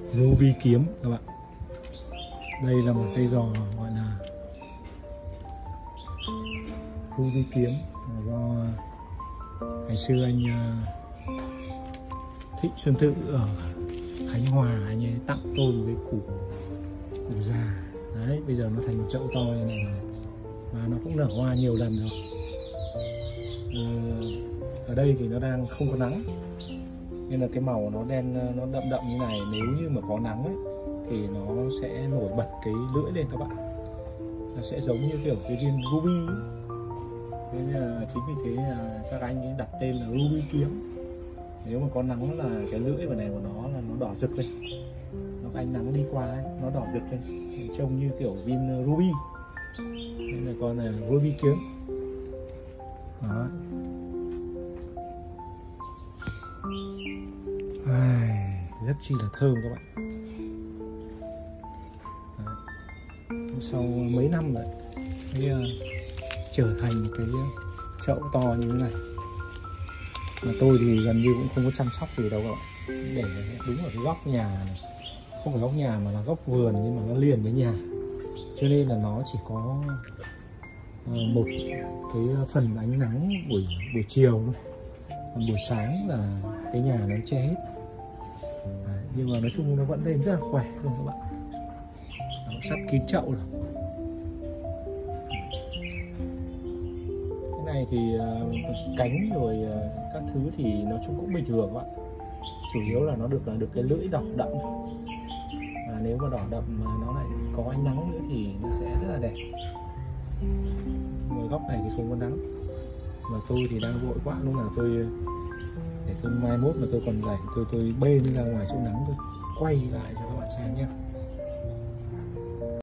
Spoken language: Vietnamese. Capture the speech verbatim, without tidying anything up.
ruby kiếm các bạn. Đây là một cây giò gọi là ruby kiếm, do ngày xưa anh Thị Xuân Tự ở Khánh Hòa anh ấy tặng tôi một cái củ củ già. Đấy, bây giờ nó thành một chậu to như này và nó cũng nở hoa nhiều lần rồi. Ừ, ở đây thì nó đang không có nắng nên là cái màu nó đen, nó đậm đậm như này. Nếu như mà có nắng ấy thì nó sẽ nổi bật cái lưỡi lên các bạn, nó sẽ giống như kiểu cái viên ruby ấy. Thế nên là chính vì thế là các anh ấy đặt tên là ruby kiếm. Nếu mà có nắng là cái lưỡi vào này của nó là nó đỏ rực lên, nó có ánh nắng đi qua ấy, nó đỏ rực lên, trông như kiểu viên ruby. Nên là con này là ruby kiếm. Đó. Ai, rất chi là thơm các bạn. Đấy. Sau mấy năm rồi mới uh, trở thành một cái chậu to như thế này. Mà tôi thì gần như cũng không có chăm sóc gì đâu các bạn, để đúng ở cái góc nhà này. Không phải góc nhà mà là góc vườn, nhưng mà nó liền với nhà, cho nên là nó chỉ có uh, một cái phần ánh nắng buổi buổi chiều thôi. Còn buổi sáng là cái nhà nó che hết. Đấy, nhưng mà nói chung nó vẫn lên rất là khỏe luôn các bạn. Nó sắp kín chậu rồi. Cái này thì uh, cánh rồi uh, các thứ thì nói chung cũng bình thường các bạn. Chủ yếu là nó được là được cái lưỡi đỏ đậm thôi. Và nếu mà đỏ đậm mà nó lại có ánh nắng nữa thì nó sẽ rất là đẹp. Ngoài góc này thì không có nắng, mà tôi thì đang vội quá, lúc nào tôi để tôi mai mốt mà tôi còn rảnh tôi tôi bê đi ra ngoài chỗ nắng tôi quay lại cho các bạn xem nhé.